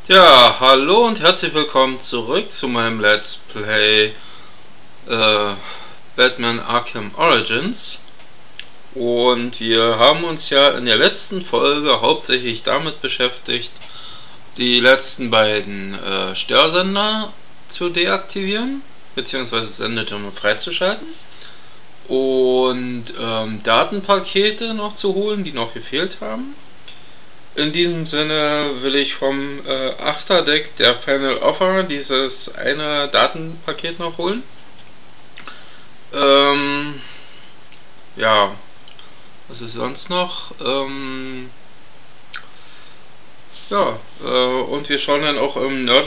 Ja, hallo und herzlich willkommen zurück zu meinem Let's Play äh, Batman Arkham Origins. Und wir haben uns ja in der letzten Folge hauptsächlich damit beschäftigt, die letzten beiden Störsender zu deaktivieren, beziehungsweise Sendetürme freizuschalten. Und Datenpakete noch zu holen, die noch gefehlt haben. In diesem Sinne will ich vom Achterdeck der Final Offer dieses eine Datenpaket noch holen. Ja, was ist sonst noch? Ja, und wir schauen dann auch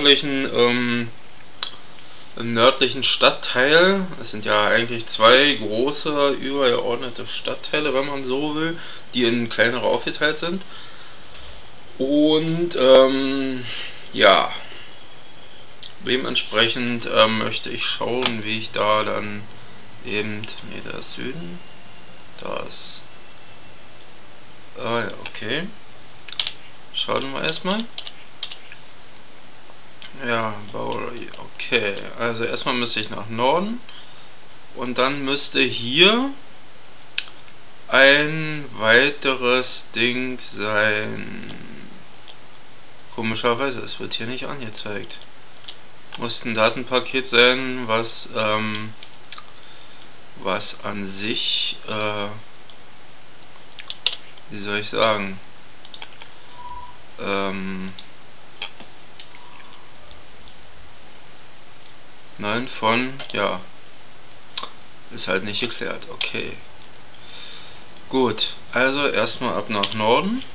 im nördlichen Stadtteil. Es sind ja eigentlich zwei große, übergeordnete Stadtteile, wenn man so will, die in kleinere aufgeteilt sind. Und ja, dementsprechend möchte ich schauen, wie ich da dann eben, ne, da ist Süden, da ist, ja, okay, schauen wir erstmal. Ja, Bowery, okay, also erstmal müsste ich nach Norden und dann müsste hier ein weiteres Ding sein. Komischerweise, es wird hier nicht angezeigt. Muss ein Datenpaket sein, was an sich, wie soll ich sagen, nein, ja, ist halt nicht geklärt, okay. Gut, also erstmal ab nach Norden.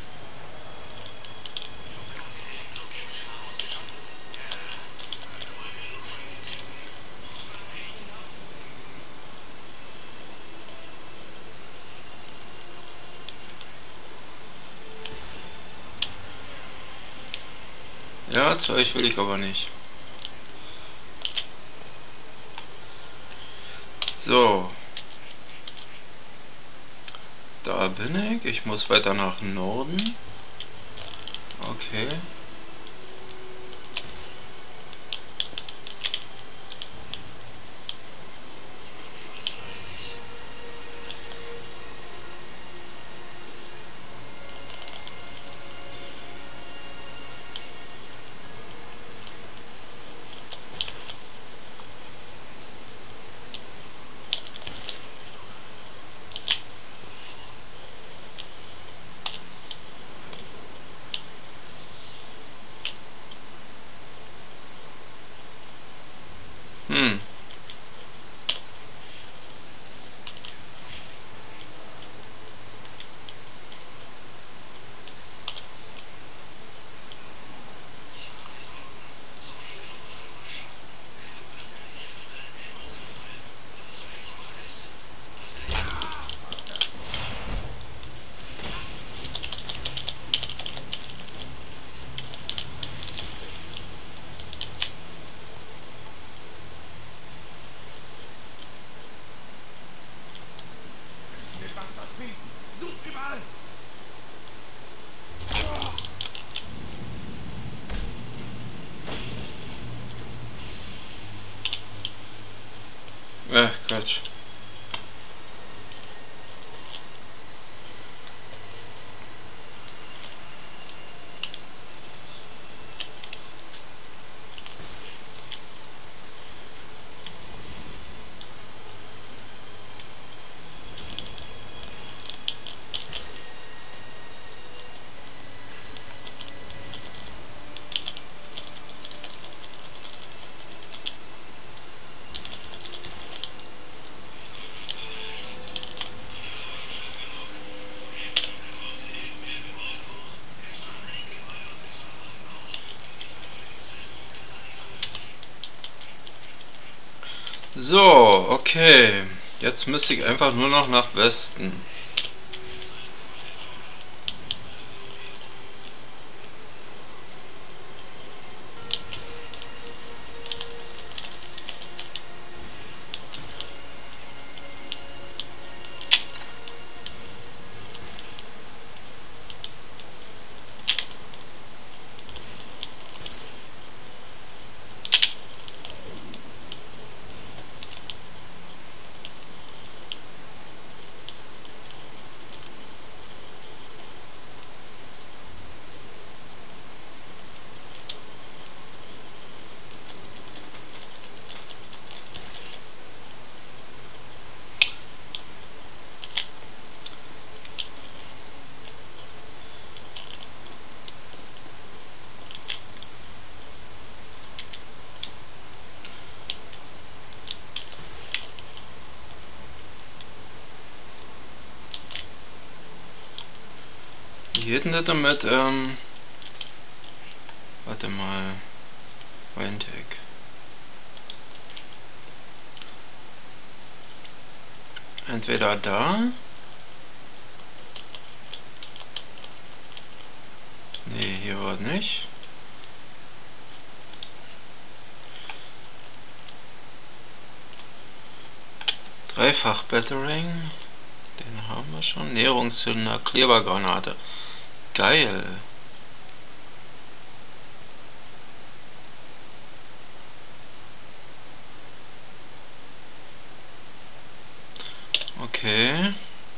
Ja, Zeug will ich aber nicht. So. Da bin ich. Ich muss weiter nach Norden. Okay. Hm. Quatsch. So, okay. Jetzt müsste ich einfach nur noch nach Westen. geht denn das damit? Warte mal. Windtag. Entweder da. Nee, hier war nicht. Dreifach Battering. Den haben wir schon. Näherungszünder, Klebergranate. Geil. Okay.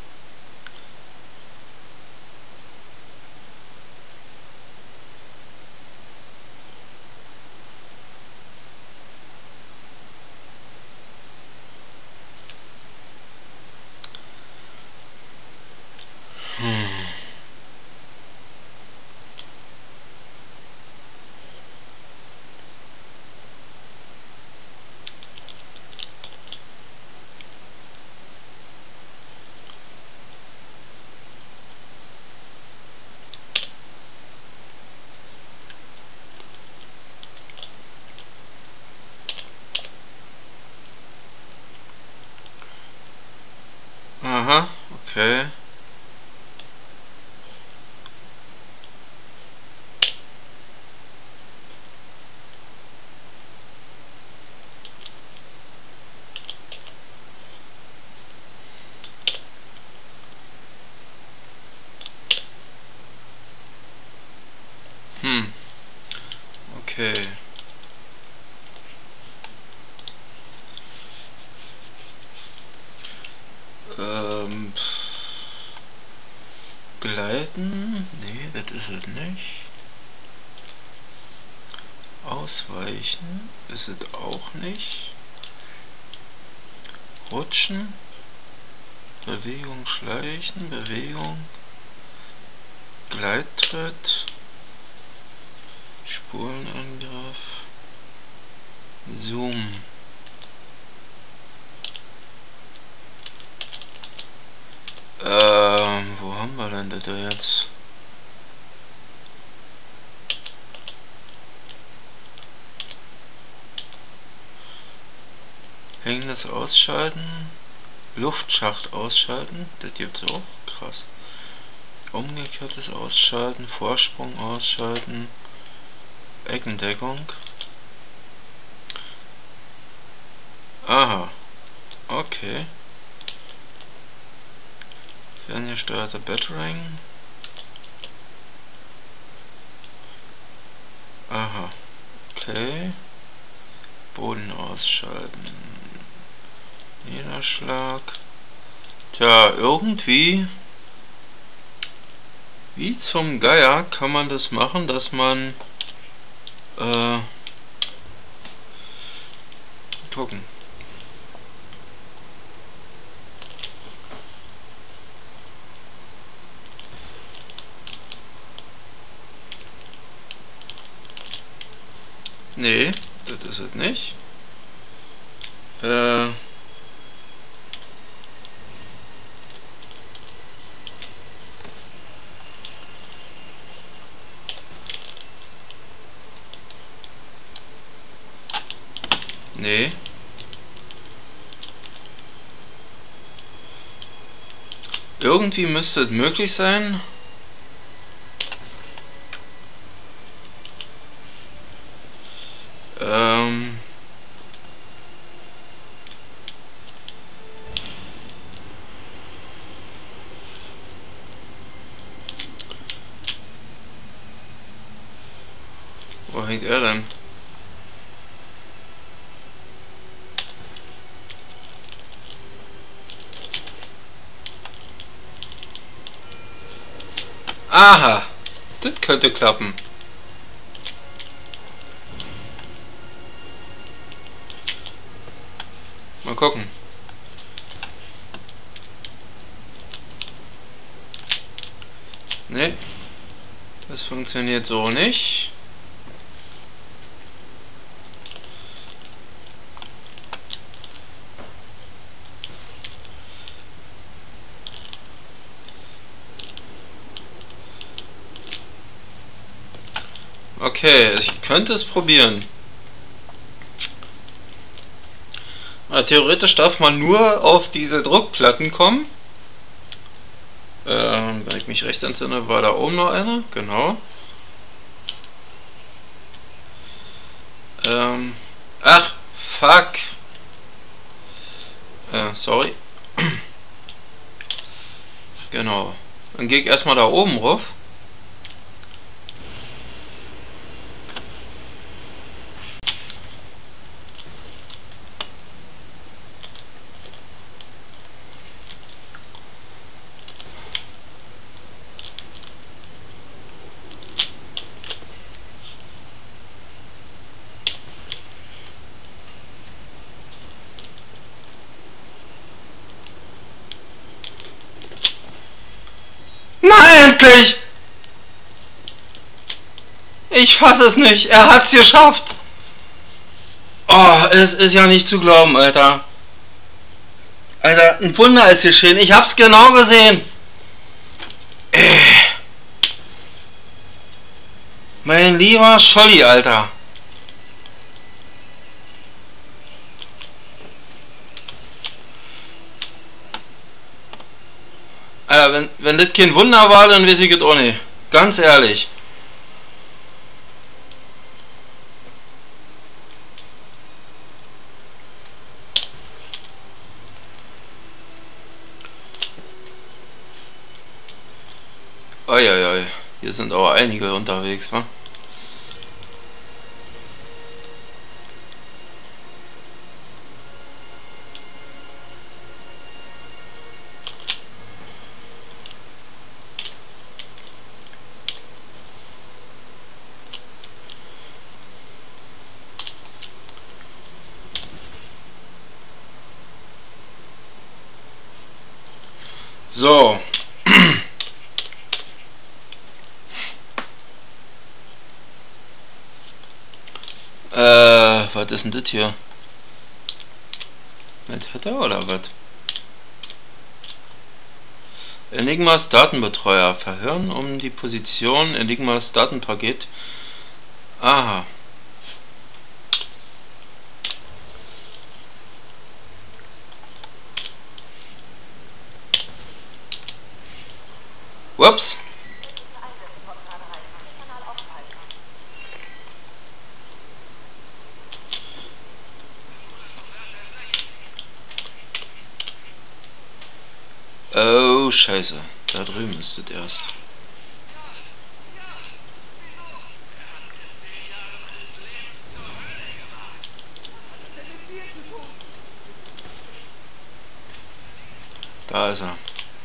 Aha, okay. Okay. Gleiten? Nee, das ist es nicht. Ausweichen ist es auch nicht. Rutschen. Bewegung, Schleichen, Bewegung. Gleittritt. Spurenangriff. Zoom. Wo haben wir denn das jetzt? Hängendes ausschalten. Luftschacht ausschalten. Das gibt's auch. Krass. Umgekehrtes ausschalten. Vorsprung ausschalten. Eckendeckung. Aha. Okay. Ferngesteuerter Battering. Aha. Okay. Boden ausschalten. Niederschlag. Tja, irgendwie. Wie zum Geier kann man das machen, dass man gucken. Nee, das ist es nicht. Nee. Irgendwie müsste es möglich sein. Wo hängt er denn? Aha! Das könnte klappen. Mal gucken. Ne, das funktioniert so nicht. Okay, ich könnte es probieren. Theoretisch darf man nur auf diese Druckplatten kommen. Wenn ich mich recht entsinne, war da oben noch einer. Genau. Ach, fuck. Sorry. Genau. Dann gehe ich erstmal da oben rauf. Na endlich! Ich fasse es nicht. Er hat's geschafft. Oh, es ist ja nicht zu glauben, Alter. Alter, ein Wunder ist geschehen. Ich hab's genau gesehen. Mein lieber Scholli, Alter. Alter, wenn das kein Wunder war, dann weiß ich es auch nicht. Ganz ehrlich. Uiuiui. Hier sind aber einige unterwegs, wa? So. Was ist denn das hier? Mit Hatter oder was? Enigmas Datenbetreuer. Verhören um die Position Enigmas Datenpaket. Aha. Ups. Oh, scheiße. Da drüben ist es erst. Da ist er.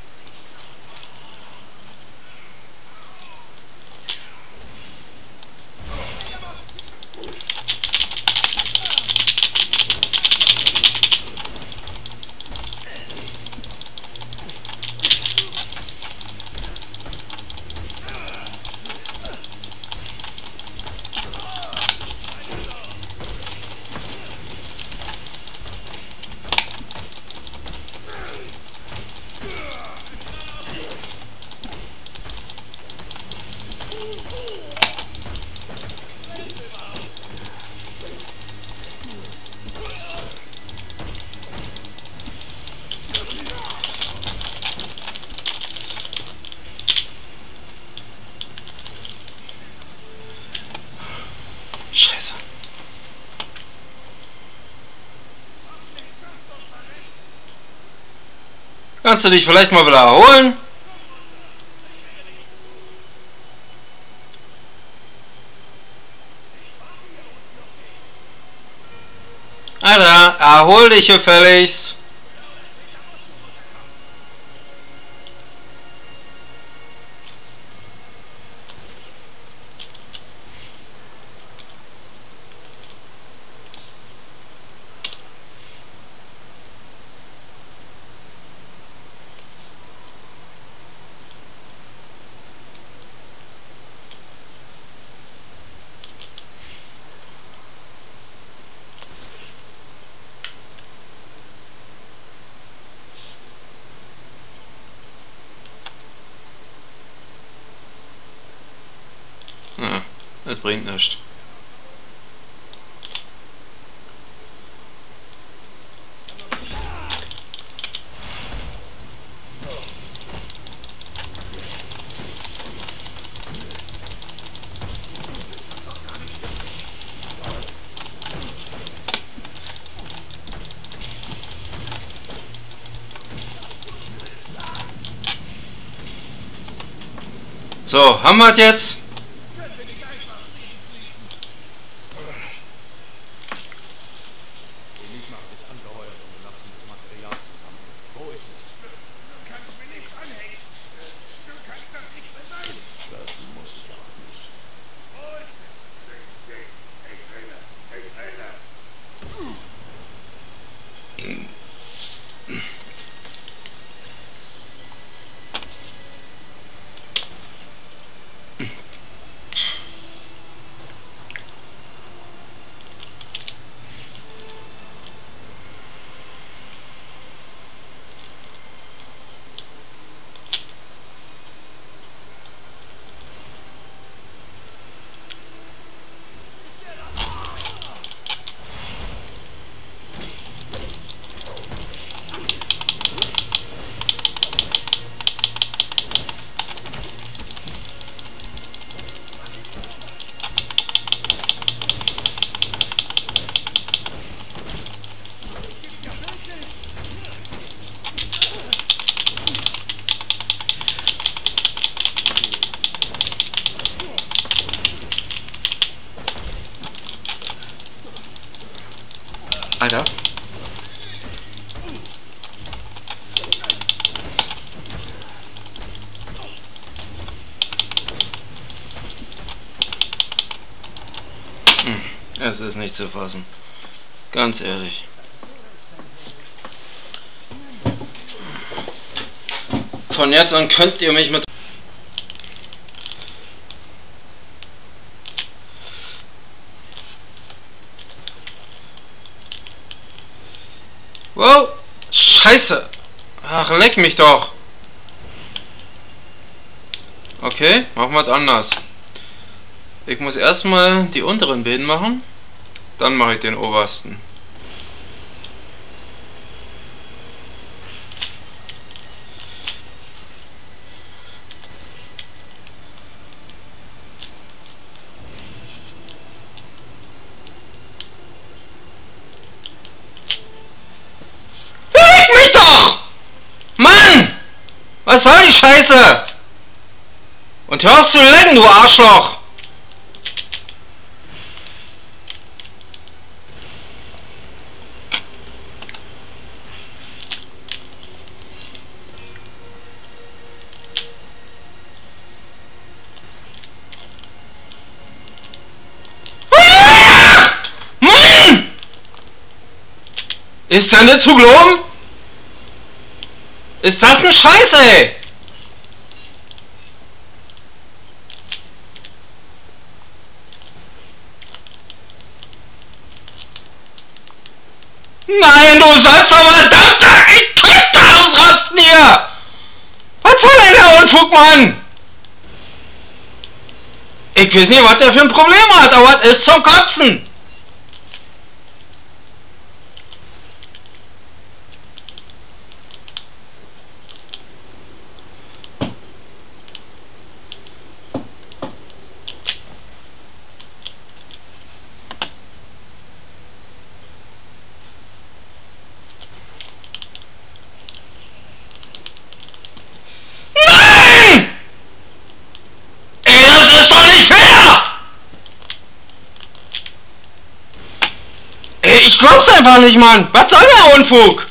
Scheiße. Kannst du dich vielleicht mal wieder erholen? Alter, erhol dich gefälligst. es bringt nichts. So, haben wir es jetzt? Alter. Es ist nicht zu fassen. Ganz ehrlich. Von jetzt an könnt ihr mich mit... Wow! Scheiße! Ach, leck mich doch! Okay, machen wir es anders. Ich muss erstmal die unteren beiden machen, dann mache ich den obersten. Leck mich doch! Mann! Was soll die Scheiße? Und hör auf zu lecken, du Arschloch! Mann! Ist das nicht zu glauben? Ist das ein Scheiß, ey? Nein, du sollst doch verdammter! Ich könnte ausrasten hier! Was soll denn der Unfug, Mann? Ich weiß nicht, was der für ein Problem hat, aber es ist zum Kotzen! Ich glaub's einfach nicht, Mann! Was soll der Unfug?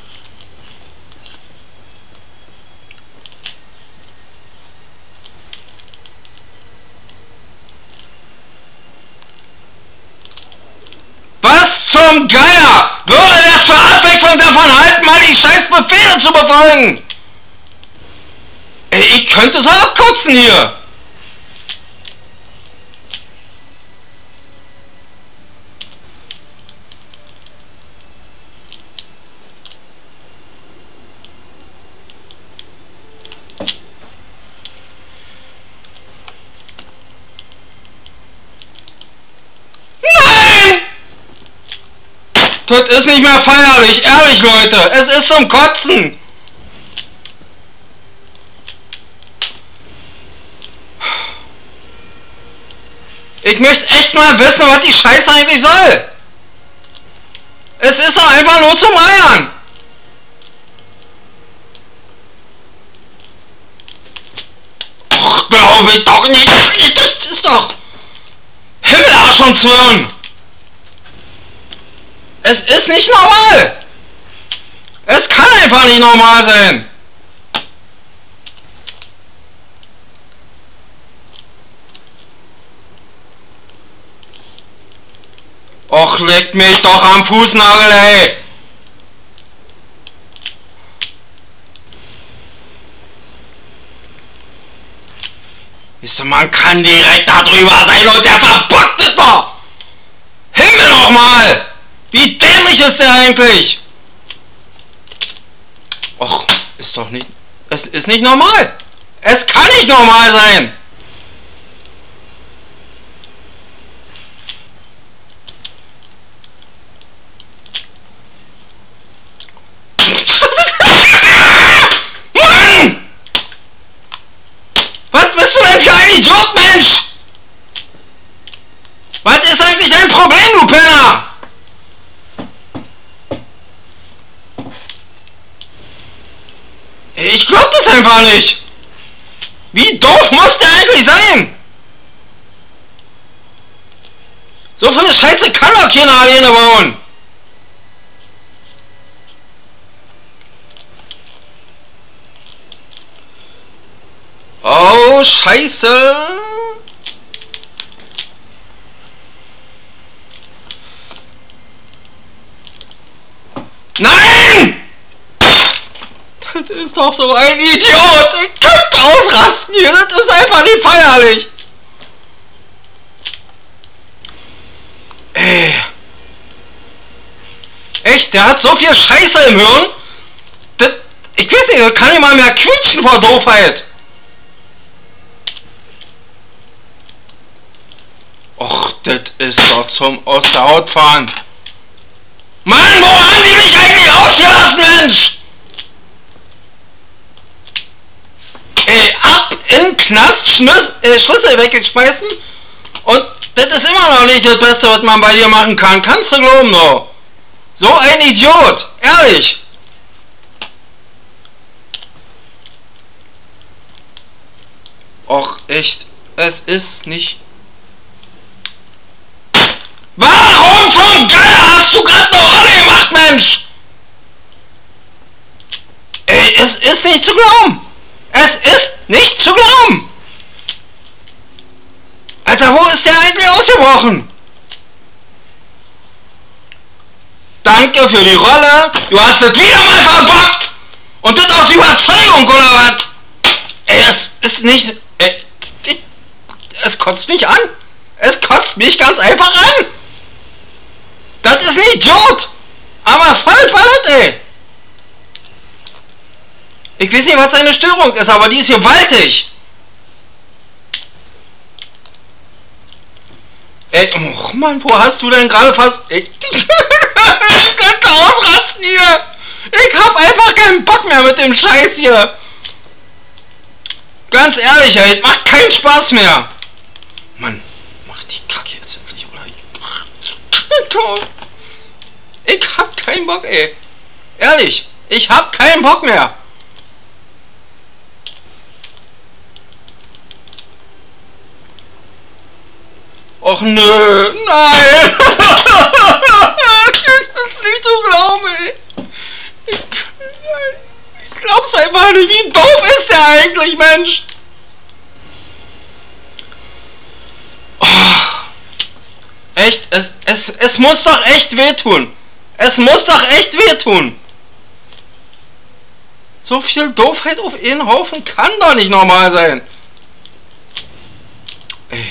Was zum Geier würde er zur Abwechslung davon halten, mal die scheiß Befehle zu befolgen? Ey, ich könnte so abkotzen hier! Das ist nicht mehr feierlich, ehrlich Leute, es ist zum Kotzen. Ich möchte echt mal wissen, was die Scheiße eigentlich soll. Es ist doch einfach nur zum Eiern. Och, glaube ich doch nicht. Das ist doch Himmelarsch und Zwirn. Es ist nicht normal. Es kann einfach nicht normal sein. Och, leckt mich doch am Fußnagel, ey. Wisst ihr, man kann direkt da drüber sein und der verbockt es doch. Himmel nochmal. Wie dämlich ist der eigentlich? Och, ist doch nicht... Es ist nicht normal. Es kann nicht normal sein. Mann! Was bist du denn für ein Idiot, Mensch? Was ist eigentlich dein Problem, du Penner? Ich glaub das einfach nicht. Wie doof muss der eigentlich sein? So viele Scheiße kann doch keiner alleine bauen. Oh, Scheiße. Nein! Das ist doch so ein Idiot. Ich könnte ausrasten hier. Das ist einfach nicht feierlich. Ey. Echt, der hat so viel Scheiße im Hirn. Das, ich weiß nicht, das kann nicht mal mehr quietschen vor Doofheit. Och, das ist doch zum aus der Haut fahren. Mann, wo haben die mich eigentlich rausgelassen, Mensch? Ab in den Knast, Schlüssel weggeschmeißen und das ist immer noch nicht das Beste, was man bei dir machen kann. Kannst du glauben, no? So ein Idiot, ehrlich. Och, echt, es ist nicht... Warum zum Geier hast du gerade eine Rolle gemacht, Mensch? Ey, es ist nicht zu glauben. Es ist nicht zu glauben. Alter, wo ist der eigentlich ausgebrochen? Danke für die Rolle. Du hast es wieder mal verbockt. Und das aus Überzeugung, oder was? Ey, es ist nicht... es kotzt mich an. Es kotzt mich ganz einfach an. Das ist ein Idiot! Aber voll Palette, ey! Ich weiß nicht, was seine Störung ist, aber die ist gewaltig! Ey, oh Mann, wo hast du denn gerade fast... Ich könnte ausrasten hier! Ich hab einfach keinen Bock mehr mit dem Scheiß hier! Ganz ehrlich, ey, macht keinen Spaß mehr! Mann, mach die Kacke jetzt endlich, oder? Ich hab keinen Bock, ey. Ehrlich, ich hab keinen Bock mehr. Och nö, nein. Ich bin's nicht zu glauben, ey. Ich glaub's einfach nicht. Wie doof ist der eigentlich, Mensch? Echt, es muss doch echt wehtun. Es muss doch echt wehtun. So viel Doofheit auf einen Haufen kann doch nicht normal sein. Ey.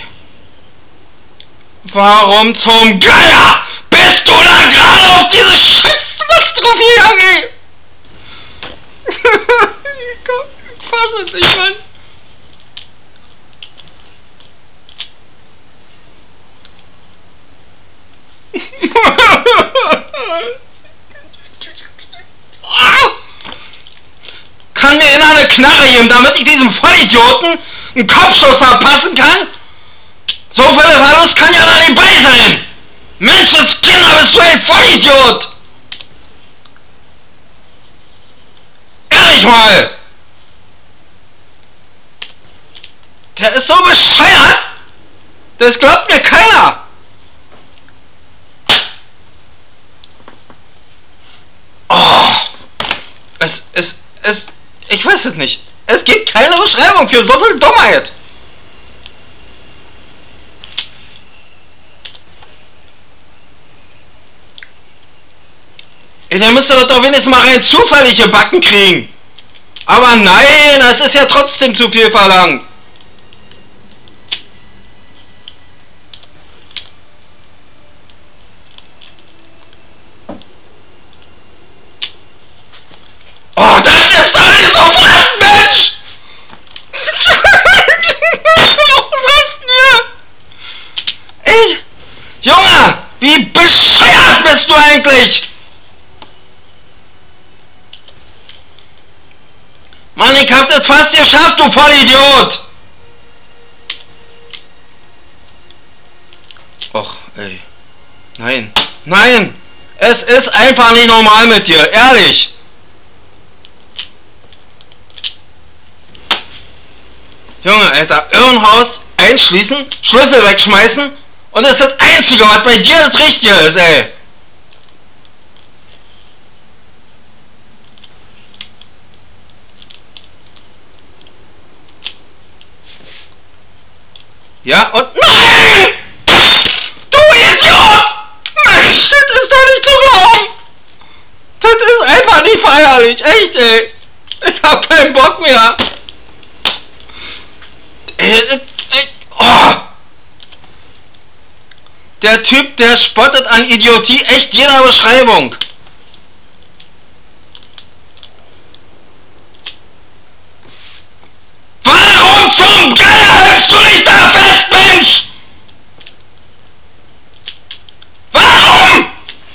Warum zum Geier bist du da gerade auf diese Scheißmist drauf gegangen, ey? Ich fass es nicht, Mann. in eine Knarre geben, damit ich diesem Vollidioten einen Kopfschuss verpassen kann? So viel Verlust kann ja da nicht bei sein! Menschenskinder, bist du ein Vollidiot! Ehrlich mal! Der ist so bescheuert! Das glaubt mir keiner! Oh! Ich weiß es nicht. Es gibt keine Beschreibung für so viel Dummheit! Der müsste das doch wenigstens mal rein zufällig gebacken kriegen. Aber nein, es ist ja trotzdem zu viel verlangt. Oh, das ist doch nicht so fast, Mensch! Was hast du hier? Ey, Junge, wie bescheuert bist du eigentlich? Mann, ich hab das fast geschafft, du Vollidiot! Och, ey. Nein. Nein! Es ist einfach nicht normal mit dir, ehrlich! Junge, Alter, Irrenhaus einschließen, Schlüssel wegschmeißen und das ist das Einzige, was bei dir das Richtige ist, ey! Ja, und nein! Du Idiot! Mensch, das ist doch nicht zu glauben! Das ist einfach nicht feierlich, echt, ey! Ich hab keinen Bock mehr! Oh. Der Typ, der spottet an Idiotie echt jeder Beschreibung. Warum zum Geier hältst du dich da fest, Mensch? Warum?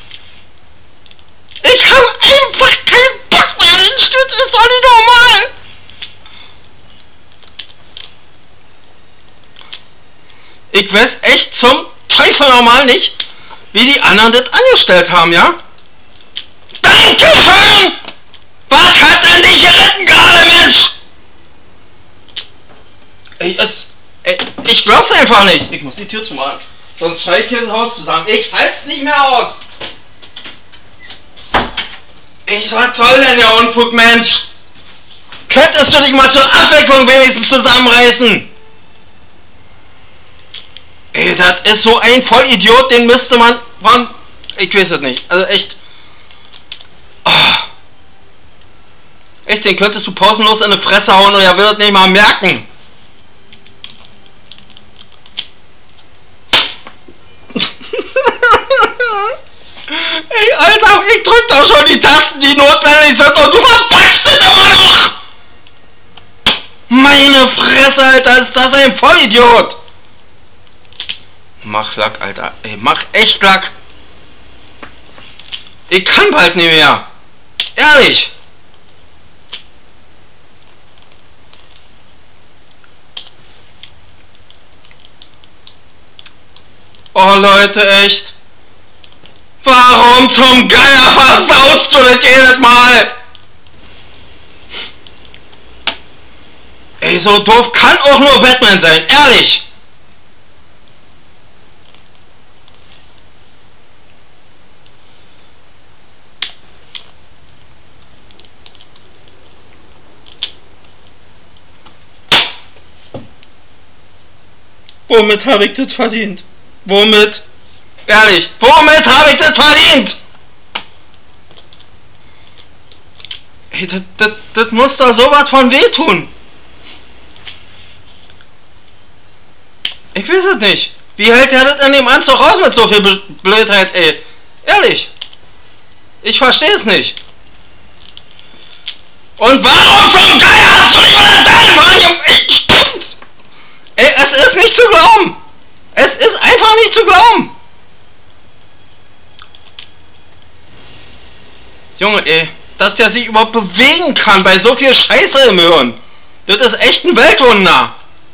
Ich habe einfach keinen Bock mehr, Mensch, das ist doch nicht normal. Ich weiß echt zum Teufel normal nicht, wie die anderen das angestellt haben, ja? Dankeschön! Was hat denn dich geritten gerade, Mensch? Ich glaub's einfach nicht. Ich muss die Tür zumachen. Sonst schreie ich hier das Haus zusammen. Ich halt's nicht mehr aus. Was soll denn der Unfug, Mensch? Könntest du dich mal zur Abwechslung wenigstens zusammenreißen? Ey, das ist so ein Vollidiot, den müsste man von... Ich weiß es nicht. Also echt... Oh. Echt, den könntest du pausenlos in die Fresse hauen und er würde es nicht mal merken. Ey, Alter, ich drück doch schon die Tasten, die notwendig sind und du verpackst es immer noch! Meine Fresse, Alter, ist das ein Vollidiot! Mach Lack, Alter. Ey, mach echt Lack! Ich kann bald nicht mehr! Ehrlich! Oh Leute, echt! Warum zum Geier versaust du das jedes Mal? Ey, so doof kann auch nur Batman sein, ehrlich! Womit habe ich das verdient? Womit? Ehrlich, womit habe ich das verdient? Ey, das muss doch sowas von wehtun. Ich weiß es nicht. Wie hält er das in dem Anzug raus mit so viel Blödheit, ey? Ehrlich. Ich verstehe es nicht. Und warum zum Geier hast du nicht mal das Telefon? Ey, es ist nicht zu glauben. Es ist einfach nicht zu glauben. Junge, ey. dass der sich überhaupt bewegen kann bei so viel Scheiße im Hirn. Das ist echt ein Weltwunder.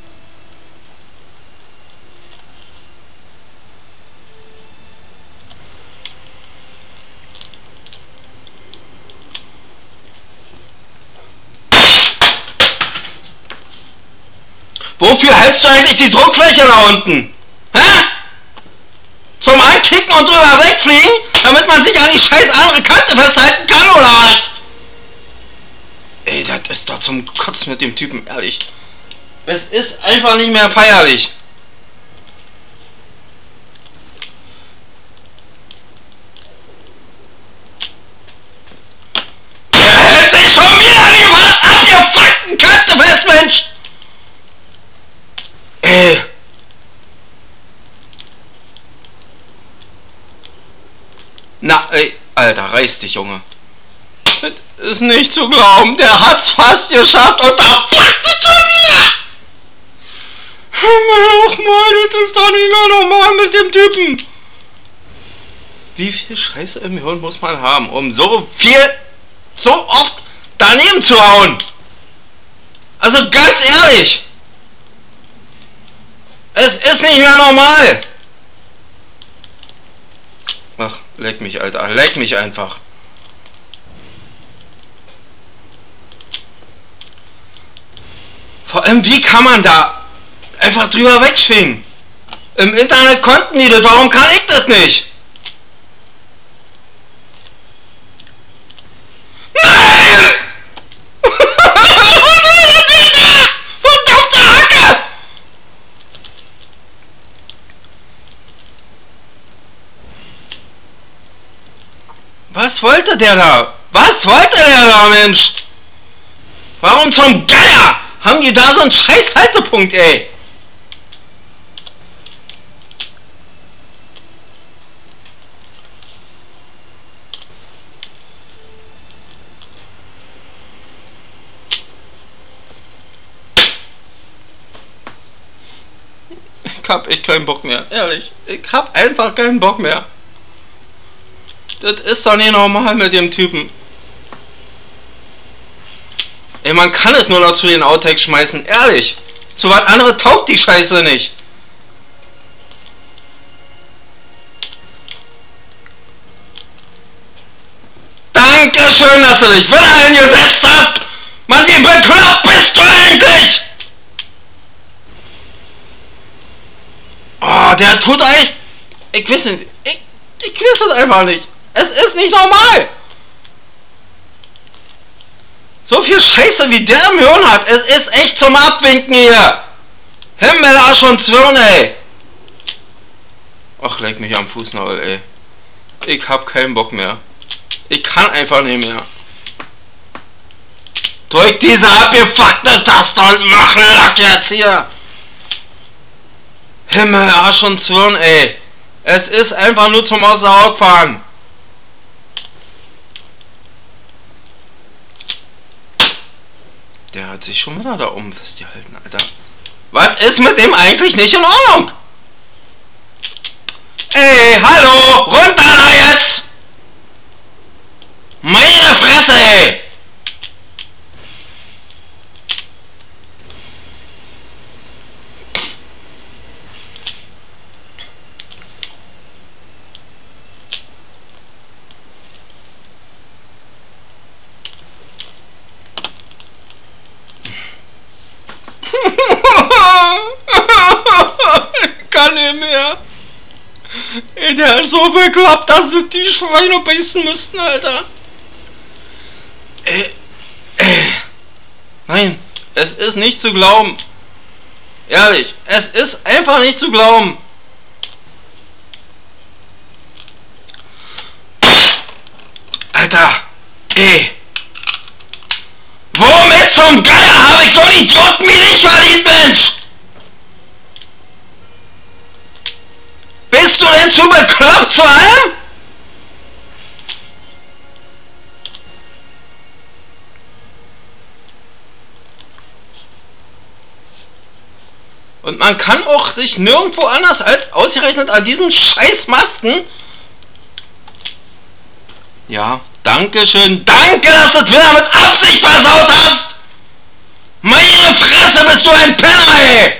Wofür hältst du eigentlich die Druckfläche da unten? Hä? Zum Ankicken und drüber wegfliegen, damit man sich an die scheiß andere Kante festhalten kann, oder was? Ey, das ist doch zum Kotzen mit dem Typen, ehrlich. Es ist einfach nicht mehr feierlich. Der hält sich schon wieder an die abgefuckten Kante fest, Mensch! Ey. Na, ey, Alter, reiß dich, Junge. Das ist nicht zu glauben, der hat's fast geschafft und da packt es schon wieder! Mal, das ist doch nicht mehr normal mit dem Typen! Wie viel Scheiße im Hirn muss man haben, um so oft daneben zu hauen? Also ganz ehrlich! Es ist nicht mehr normal! Ach, leck mich, Alter, leck mich einfach. Vor allem, wie kann man da einfach drüber wegschwingen? Im Internet konnten die das, warum kann ich das nicht? Nein! Verdammte Hacke! Was wollte der da? Was wollte der da, Mensch? Warum zum Geier haben die da so einen scheiß Haltepunkt, ey? Ich hab echt keinen Bock mehr, ehrlich. Ich hab einfach keinen Bock mehr. Das ist doch nicht normal mit dem Typen. Ey, man kann es nur noch zu den Outtakes schmeißen, ehrlich. Zu was anderes taugt die Scheiße nicht. Dankeschön, dass du dich wieder eingesetzt hast. Mann, wie bekloppt bist du eigentlich? Oh, der tut echt... Ich weiß nicht. Ich weiß es einfach nicht. Es ist nicht normal. So viel Scheiße wie der im Hirn hat. Es ist echt zum Abwinken hier. Himmel, Arsch und Zwirn, ey. Ach, leck mich am Fußnagel, ey. Ich hab keinen Bock mehr. Ich kann einfach nicht mehr. Drück diese abgefuckte Taste und mach Lack jetzt hier. Himmel, Arsch und Zwirn, ey. Es ist einfach nur zum Aus der Haut fahren. Der hat sich schon wieder da oben festgehalten, Alter. Was ist mit dem eigentlich nicht in Ordnung? Ey, hallo, runter da jetzt! Meine Fresse, ey! Ich kann nicht mehr. Ey, der ist so bekloppt, dass sie die Schweine beißen müssten, Alter. Nein, es ist nicht zu glauben. Ehrlich, es ist einfach nicht zu glauben. Alter, ey. Womit zum Geier habe ich so einen Idioten wie dich verdient, Mensch? Bist du denn zu bekloppt zu allem? Und man kann auch sich nirgendwo anders als ausgerechnet an diesem scheiß Masten. Ja, da Dankeschön. Danke, dass du es wieder mit Absicht versaut hast. Meine Fresse, bist du ein Penner, ey.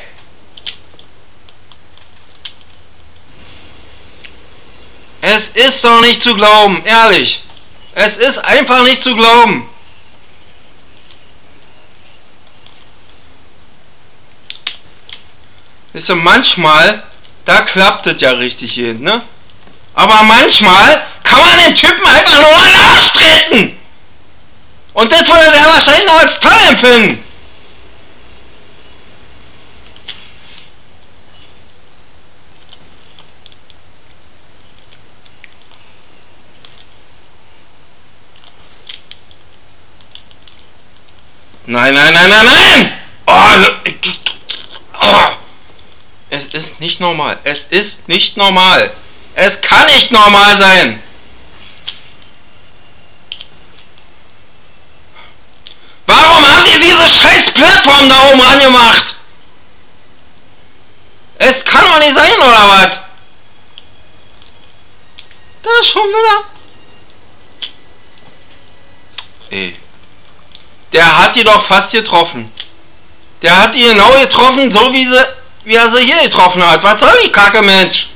Es ist doch nicht zu glauben, ehrlich. Es ist einfach nicht zu glauben. Wisst ihr, manchmal, da klappt es ja richtig hin, ne? Aber manchmal kann man den Typen einfach nur an den Arsch treten. Und das würde der wahrscheinlich noch als toll empfinden. Nein, nein, nein, nein, nein! Oh. Es ist nicht normal. Es ist nicht normal. Es kann nicht normal sein. Warum haben die diese scheiß Plattform da oben angemacht? Es kann doch nicht sein, oder was? Da schon wieder. Ey. Der hat die doch fast getroffen. Der hat die genau getroffen, so wie er sie hier getroffen hat. Was soll die Kacke, Mensch?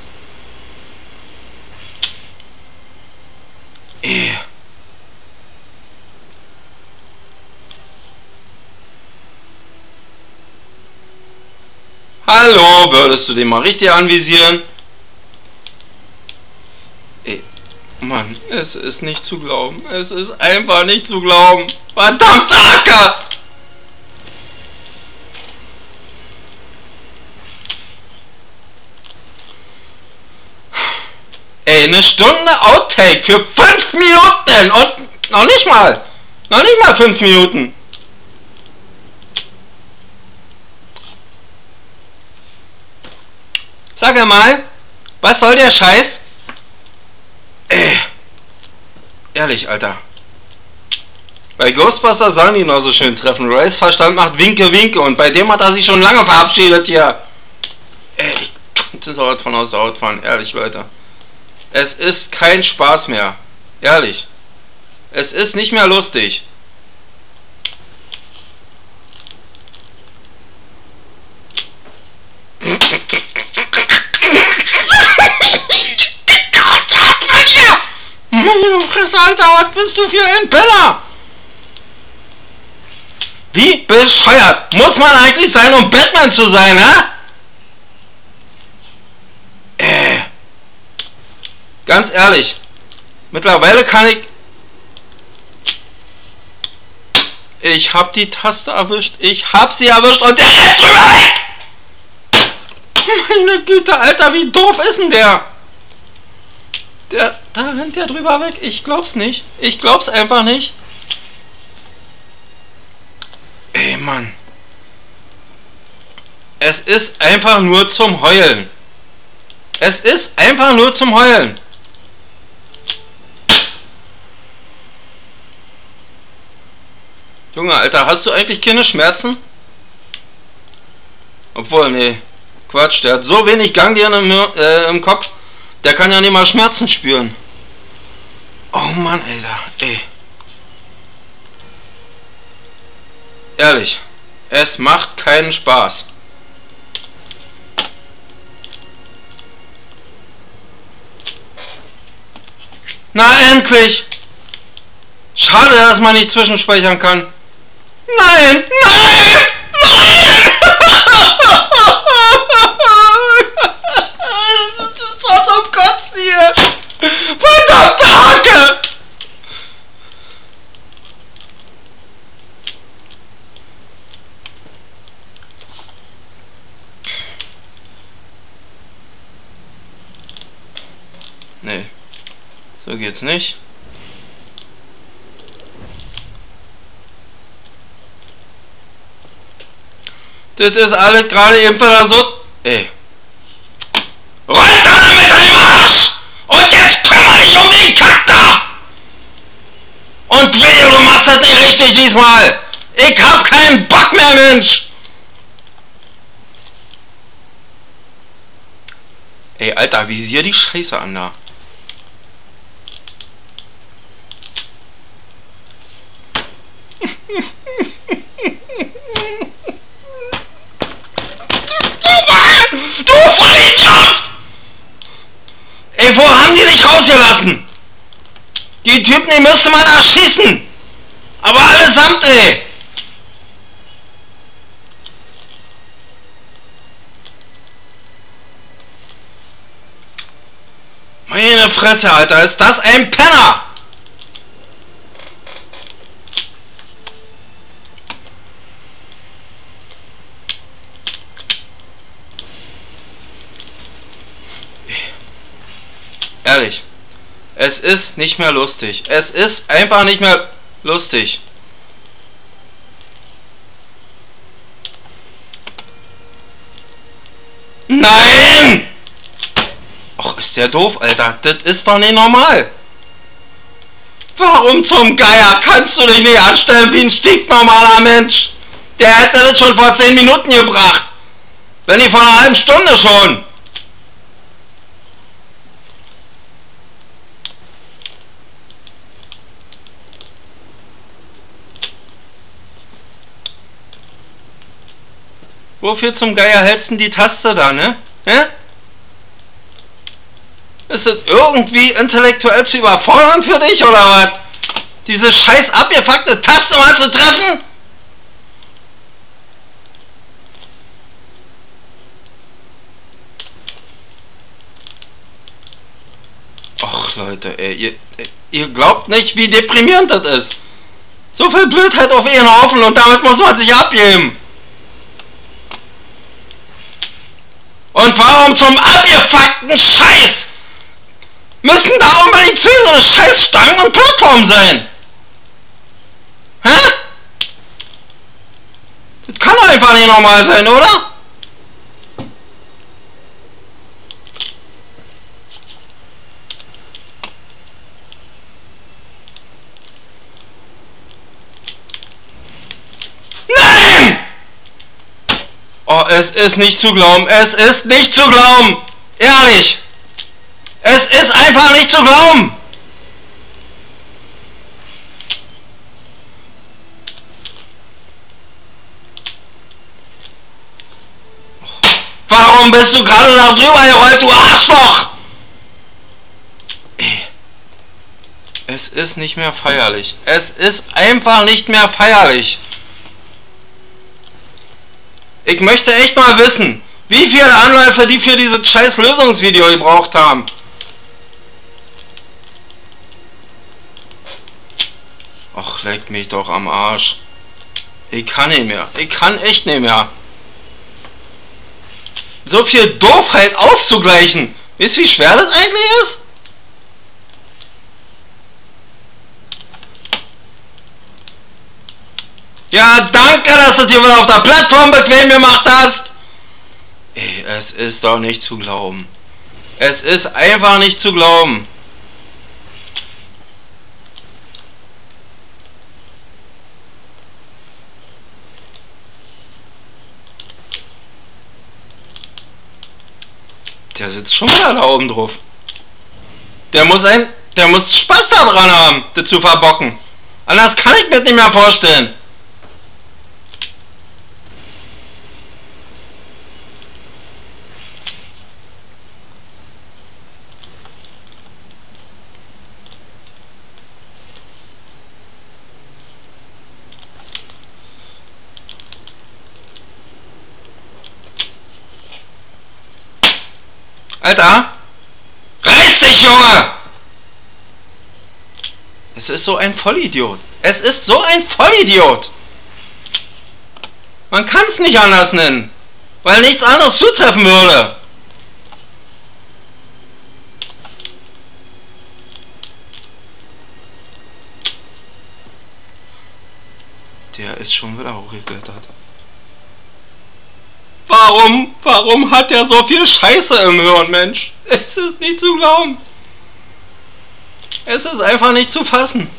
Ey. Hallo, würdest du den mal richtig anvisieren? Ey, Mann, es ist nicht zu glauben. Es ist einfach nicht zu glauben. Verdammte Acker! Ey, eine Stunde Outtake für 5 Minuten und noch nicht mal 5 Minuten. Sag mal, was soll der Scheiß? Ehrlich, Alter. Bei Ghostbusters sollen die noch so schön treffen. Rays Verstand macht Winke, Winke und bei dem hat er sich schon lange verabschiedet hier. Ich könnte sowas von aus der Haut fahren, ehrlich, Leute. Es ist kein Spaß mehr. Ehrlich. Es ist nicht mehr lustig. Meine Fresse, Alter, was bist du für ein Penner? Wie bescheuert muss man eigentlich sein, um Batman zu sein, hä? Ganz ehrlich, mittlerweile kann ich hab die Taste erwischt, ich hab sie erwischt und der rennt drüber weg! Meine Güte, Alter, wie doof ist denn der? Da rennt der drüber weg, ich glaub's nicht, ich glaub's einfach nicht. Ey, Mann. Es ist einfach nur zum Heulen. Es ist einfach nur zum Heulen. Junge, Alter, hast du eigentlich keine Schmerzen? Obwohl, nee. Quatsch, der hat so wenig Ganglien im Kopf, der kann ja nicht mal Schmerzen spüren. Oh Mann, Alter, ey. Ehrlich, es macht keinen Spaß. Na endlich! Schade, dass man nicht zwischenspeichern kann. Nein! Nein! Nein! Das ist so zum Kotzen hier! Verdammte Hacke! Nee, so geht's nicht. Das ist alles gerade eben wieder so. Ey. Runter mit deinem Arsch! Und jetzt kümmere dich um den Kack da! Und wehe, du machst das nicht richtig diesmal! Ich hab keinen Bock mehr, Mensch! Ey, Alter, visier die Scheiße an da. Du Vollidiot! Ey, wo haben die dich rausgelassen? Die Typen, die müsste man erschießen! Aber allesamt, ey! Meine Fresse, Alter, ist das ein Penner! Ehrlich, es ist nicht mehr lustig. Es ist einfach nicht mehr lustig. Nein! Och, ist der doof, Alter. Das ist doch nicht normal. Warum zum Geier kannst du dich nicht anstellen wie ein stinknormaler Mensch? Der hätte das schon vor 10 Minuten gebracht. Wenn nicht vor einer halben Stunde schon. Wofür zum Geier hältst du die Taste da, ne? Hä? Ist das irgendwie intellektuell zu überfordern für dich, oder was? Diese scheiß abgefuckte Taste mal zu treffen? Och, Leute, ey, ihr glaubt nicht, wie deprimierend das ist. So viel Blödheit auf ihren Haufen und damit muss man sich abgeben. Und warum zum abgefuckten Scheiß müssen da unbedingt zwei so eine Scheißstangen und Plattformen sein? Hä? Das kann doch einfach nicht normal sein, oder? Nein! Oh, es ist nicht zu glauben. Es ist nicht zu glauben. Ehrlich. Es ist einfach nicht zu glauben. Warum bist du gerade da drüber gerollt, du Arschloch? Es ist nicht mehr feierlich. Es ist einfach nicht mehr feierlich. Ich möchte echt mal wissen, wie viele Anläufe die für dieses scheiß Lösungsvideo gebraucht haben. Och, leck mich doch am Arsch. Ich kann nicht mehr. Ich kann echt nicht mehr. So viel Doofheit auszugleichen. Wisst ihr, wie schwer das eigentlich ist? Ja, danke, dass du dir wieder auf der Plattform bequem gemacht hast. Ey, es ist doch nicht zu glauben. Es ist einfach nicht zu glauben. Der sitzt schon wieder da oben drauf. Der muss Spaß daran haben, das zu verbocken. Anders kann ich mir das nicht mehr vorstellen. Alter! Reiß dich, Junge! Es ist so ein Vollidiot. Es ist so ein Vollidiot! Man kann es nicht anders nennen, weil nichts anderes zutreffen würde. Der ist schon wieder hochgeklettert. Warum hat er so viel Scheiße im Hirn, Mensch? Es ist nicht zu glauben. Es ist einfach nicht zu fassen.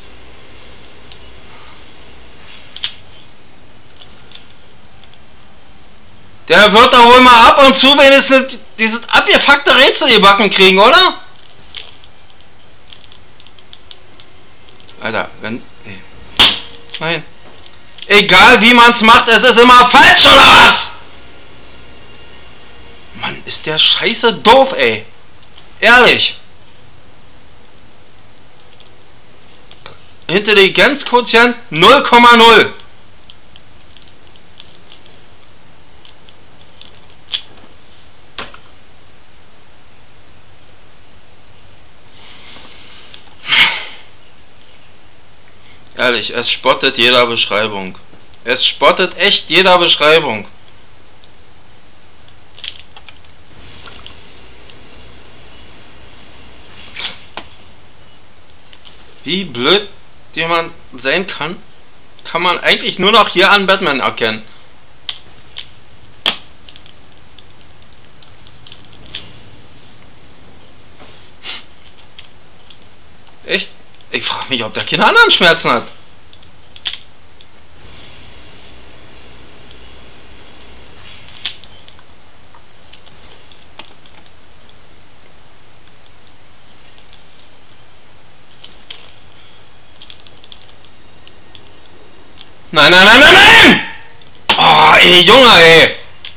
Der wird doch wohl mal ab und zu wenigstens dieses abgefuckte Rätsel gebacken kriegen, oder? Alter, wenn... Nee. Nein. Egal wie man es macht, es ist immer falsch, oder was? Mann, ist der Scheiße doof, ey. Ehrlich. Intelligenzquotient 0,0. Ehrlich, es spottet jeder Beschreibung. Es spottet echt jeder Beschreibung. Wie blöd jemand sein kann, kann man eigentlich nur noch hier an Batman erkennen. Echt? Ich frage mich, ob der keine anderen Schmerzen hat. Nein, nein, nein, nein, nein! Oh, ey, Junge, ey!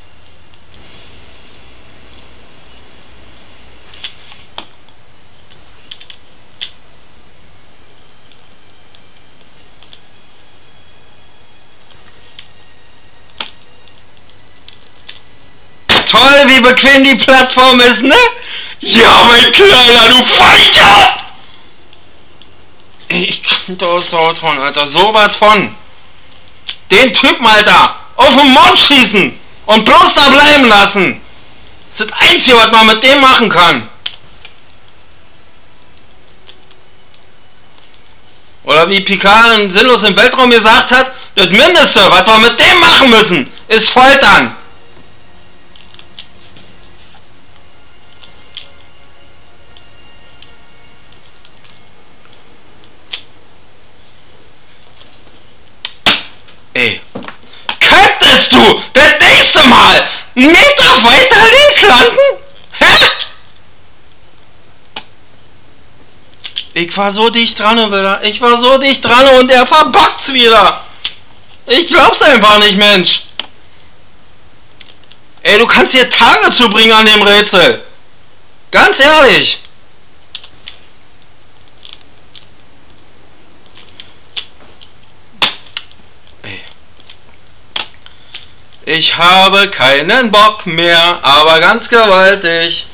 Toll, wie bequem die Plattform ist, ne? Ja, mein Kleiner, du Vollidiot! Ich könnte sowas von, Alter, sowas von. Den Typen, Alter, auf den Mond schießen und bloß da bleiben lassen. Das ist das Einzige, was man mit dem machen kann. Oder wie Picard sinnlos im Weltraum gesagt hat, das Mindeste, was wir mit dem machen müssen, ist foltern. Ey, könntest du das nächste Mal einen Meter weiter links landen? Hä? Ich war so dicht dran wieder. Ich war so dicht dran und er verbockt's wieder. Ich glaub's einfach nicht, Mensch. Ey, du kannst hier Tage zubringen an dem Rätsel. Ganz ehrlich. Ich habe keinen Bock mehr, aber ganz gewaltig.